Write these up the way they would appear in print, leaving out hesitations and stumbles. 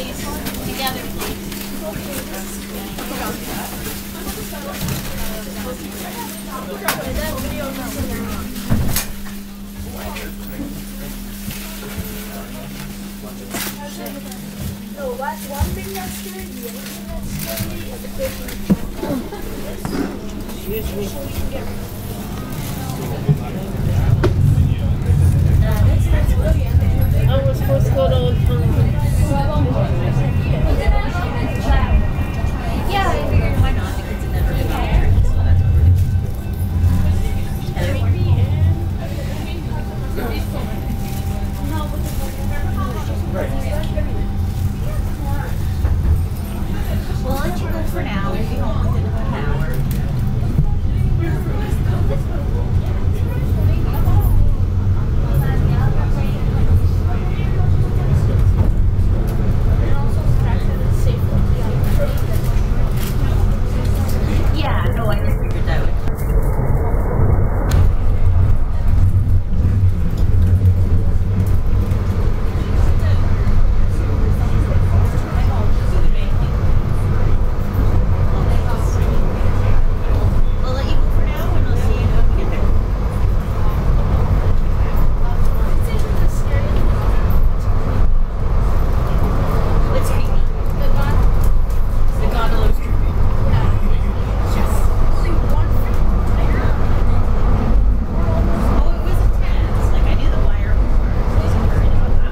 these together, please. No, that's one thing that's scary. The other thing that's scary is the fish. Oh, we're supposed to go to Yeah, I figured why not? The kids have never been out there, so that's what we're We'll let you go for now. We'll be home within an hour. Yeah, no, I just figured that would. We'll let you go for now, and I'll see you when we get there. What's creepy? The gondola looks creepy. Yes. Oh, it was intense. Like, I knew the wire was. I wasn't worried about that.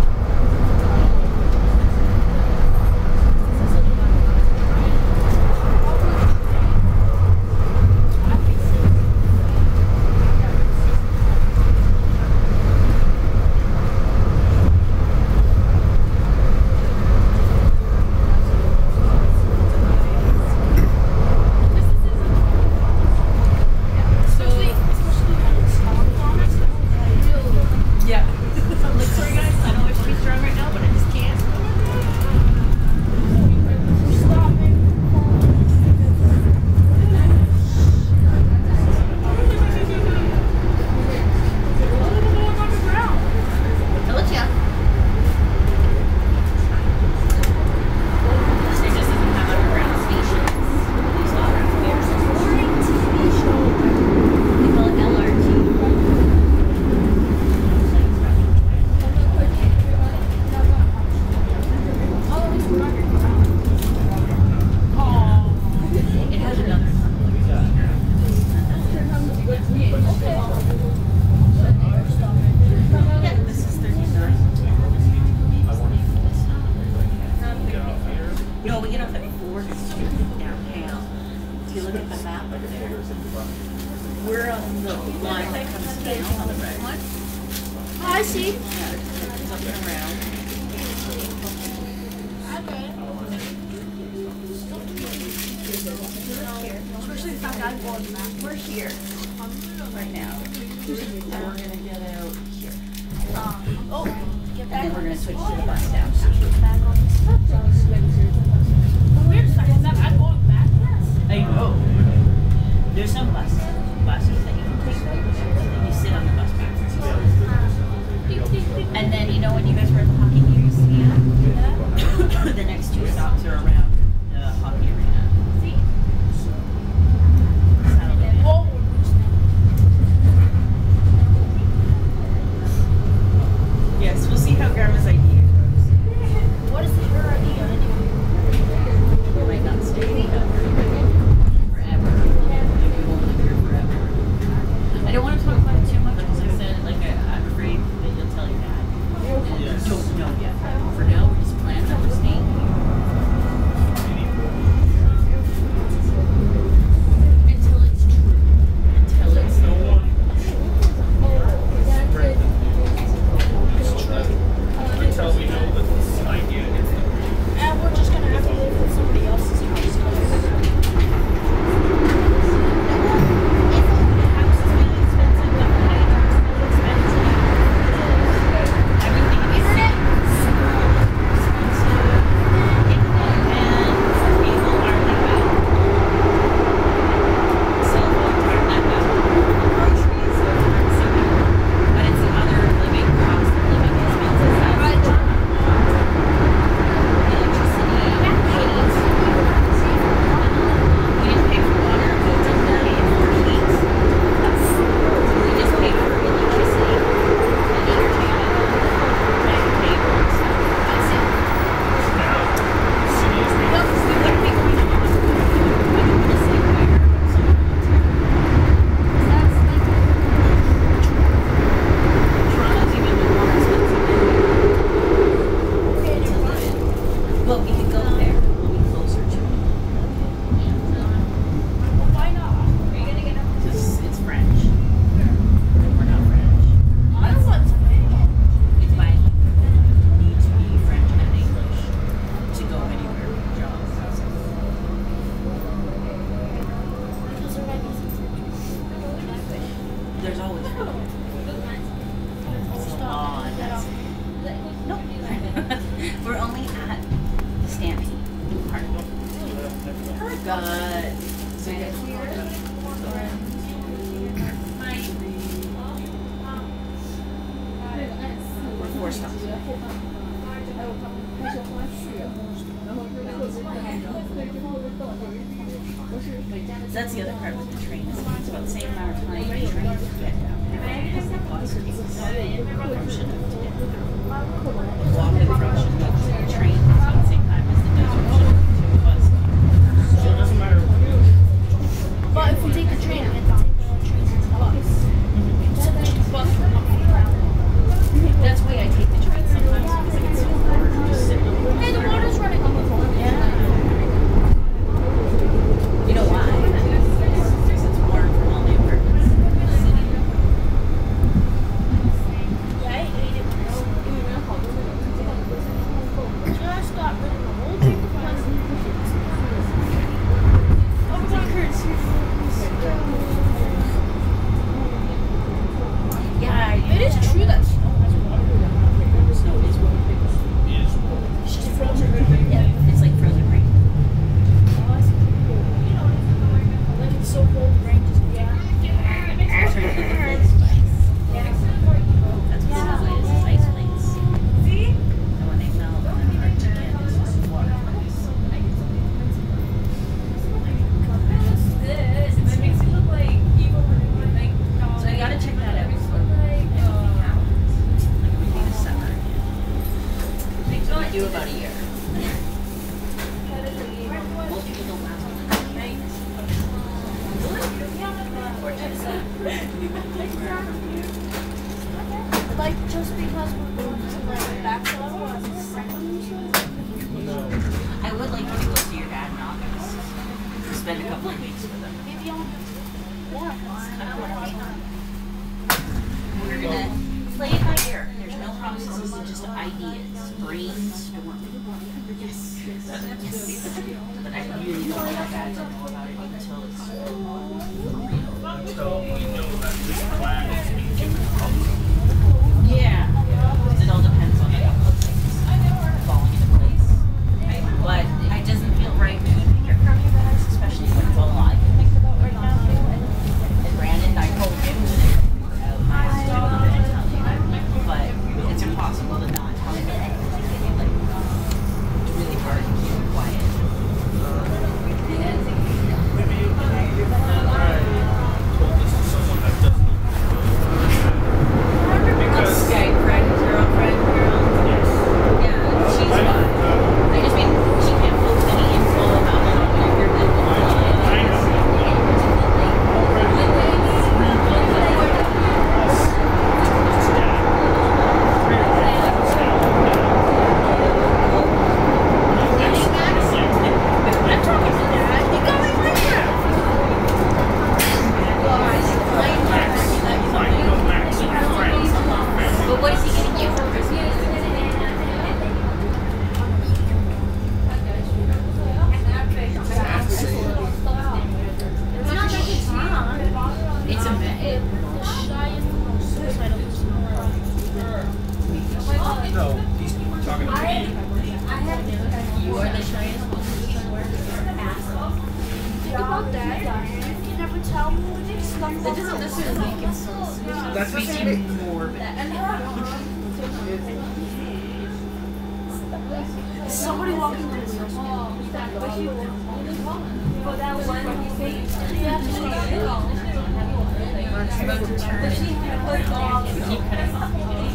Yeah. Like, sorry guys, I know I should be strong right now, but I just can't. Told ya. There just doesn't have underground stations. These underground fares. Boring TV show. They call it LRT. It has another. Yeah, this is 39. No, we get off at 4th Street downtown. If you look at the map up there, we're on the line that comes down on the red one. Oh, I see. Yeah, it's up and around. Especially the fact I'm going back. We're here right now. And we're going to get out here. Oh, get And back. then we're going to switch to the bus down. Weird fact that I'm going back. I know. There's some buses that you can take. And then you sit on the bus back. And then, you know, when you guys were at the hockey games, the next 2 stops are around the hockey arena. See? Whoa. Yes, we'll see how Grandma's idea goes. What is her idea? can go there. We'll be closer to it. Why not? Are you gonna get up? Because it's French. We're not French. I don't want to It's bilingual. You need to be French and English to go anywhere with jobs. There's always French. It's a law. Nope. We're only at the stampede part. Good. So you get here. We're 4 stops. So that's the other part with the train. It's about the same amount of time the train to get down there as the bus takes from Chinook to get down. Walking from Chinook to the train is about the same time as the does from Chinook to the bus. So it doesn't matter. But if we take the train, we have to take the train to the bus. So the bus will not be around. That's why I take the train sometimes because I get so bored of just sitting on the Hey, the water's running on the floor. Yeah. You know why? Because it's warm from all the apartments in the city. Yeah, I hate it. Just got rid of the whole paper plastic. Oh my God, Kurt, Yeah, it is true that snow has water. snow is warm. It's just frozen. Yeah, it's like frozen rain. Like it's so cold, the rain just It's turning into flakes of ice. That's what snow is ice flakes. And when they melt, then they're hard to get. It's just water flakes. So you gotta check that out before anything happens. Like it would be the summer again. So we do about a year. Most people don't last all the time. like just because we're going to like back to level as a second. I would like you to go see your dad in August. Spend a couple of weeks with him. Maybe I'll We're gonna play it by ear. There's no promises, it's just ideas. Brainstorm. Yes. But I really don't want my dad to know about it until it's for real. Until we know that this plan is being given public. Yeah. It all depends on a couple of things falling into place. But it doesn't feel right keeping your crummy bags, especially when it's all I can think about right now. And Brandon, I told him that we're out of my stuff, I'm gonna tell you. But it's impossible to not tell him. Like, it's really hard to keep it quiet. Told this to someone that doesn't know. Because Skype friend, girlfriend, girl. yes. Yeah, she's fine. I just mean she can't post any info about like whatever that I know. I'm talking to dad. He got me right here. Max and your friends. But what is he getting you for Christmas? It's a No, he's talking to me. You are the shyest one. think about that. You never tell me when you stumble. That doesn't necessarily make it so That's makes what you morbid. Somebody walking through the circle. But that one We're about to turn. We keep cutting off.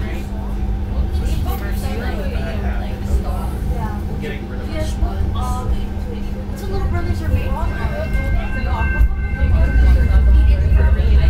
Getting rid of this. Two little brothers are made. For me, I